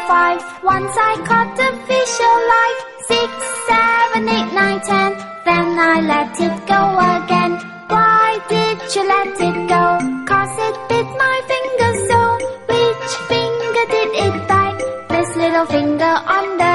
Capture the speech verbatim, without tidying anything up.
five. Once I caught a fish alive. Six, seven, eight, nine, ten. Then I let it go again. Why did you let it go? 'Cause it bit my finger so. Which finger did it bite? This little finger on the